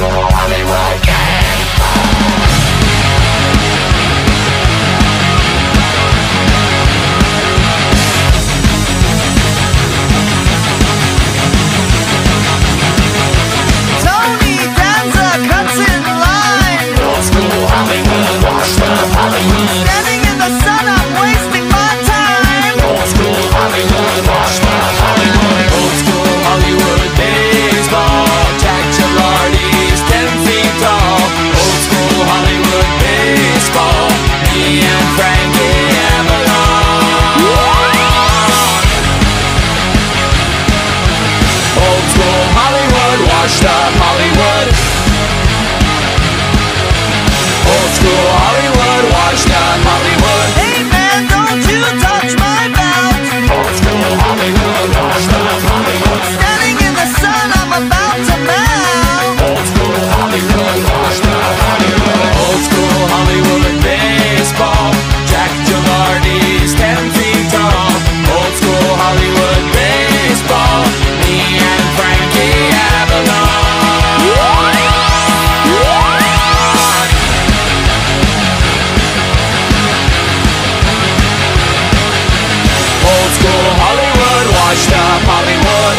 school Hollywood Tony Danza cuts in line. Old school Hollywood, washed up Hollywood. Standing in the sun, I'm wasting my time. Old school Hollywood, washed up Hollywood. Old school Hollywood baseball, Jack Gilardi's 10 feet tall. Old school Hollywood baseball, me and Frankie Avalon. Old school Hollywood, washed up Hollywood. Old school Hollywood, washed up Hollywood. Hey man, don't you touch my belt. Old school Hollywood, washed up Hollywood. Standing in the sun, I'm about to melt. Old school Hollywood, washed up Hollywood. Old school Hollywood baseball, Jack Gilardi's 10 feet tall. Old school Hollywood baseball, me and Frankie Avalon. Old school Hollywood, washed up Hollywood.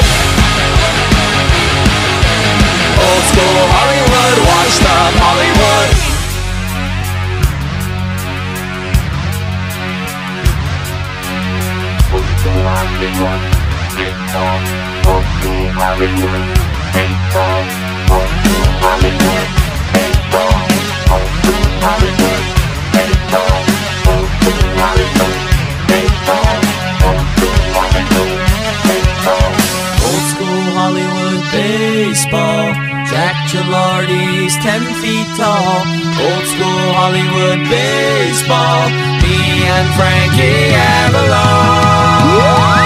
Old school Hollywood, washed up Hollywood. Old school Hollywood, baseball. Old school Hollywood, baseball. Old school Hollywood, baseball. Old school Hollywood, baseball. Old school Hollywood, baseball. Old school Hollywood, baseball. Old school Hollywood baseball, Jack Gilardi's 10 feet tall. Old school Hollywood baseball, me and Frankie Avalon.